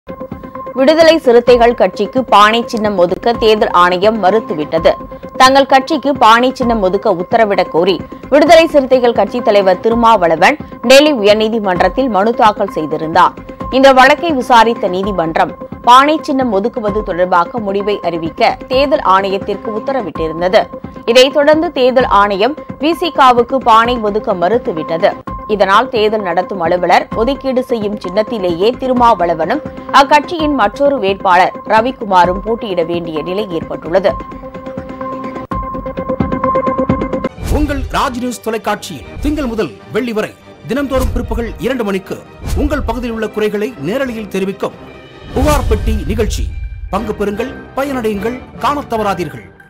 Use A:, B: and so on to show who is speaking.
A: விடுதலை சிறுத்தைகள் கட்சிக்கு பானை சின்னம் ஒதுக்க தேர்தல் ஆணையம் மறுத்துவிட்டது. தங்கள் கட்சிக்கு பானை சின்னம் ஒதுக்க உத்தரவிடக் கோரி விடுதலை சிறுத்தைகள் கட்சித் தலைவர் திருமாவளவன் டெல்லி உயர்நீதிமன்றத்தில் மனு தாக்கல் செய்திருந்தார். இந்த வழக்கை விசாரித்த நீதிமன்றம் பானை சின்னம் ஒதுக்குவது தொடர்பாக முடிவை அறிவிக்க தேர்தல் ஆணையத்திற்கு உத்தரவிட்டிருந்தது. இதைத் தொடர்ந்து தேர்தல் ஆணையம் விசிகாவுக்கு பானை ஒதுக்க மறுத்துவிட்டது. இதனால் தேர்தல் நடத்தும் அலுவலர் ஒதுக்கீடு செய்யும் சின்னத்திலேயே திருமாவளவனும் அக்கட்சியின் மற்றொரு வேட்பாளர் ரவிக்குமாரும் போட்டியிட வேண்டிய நிலை ஏற்பட்டுள்ளது.
B: உங்கள் ராஜ் நியூஸ் தொலைக்காட்சியில் திங்கள் முதல் வெள்ளி வரை தினந்தோறும் பிற்பகல் 2 மணிக்கு உங்கள் பகுதியில் உள்ள குறைகளை நேரலையில் தெரிவிக்கும் புகார் பெட்டி நிகழ்ச்சி. பங்கு பெறுங்கள், பயனடையுங்கள், காணத் தவறாதீர்கள்.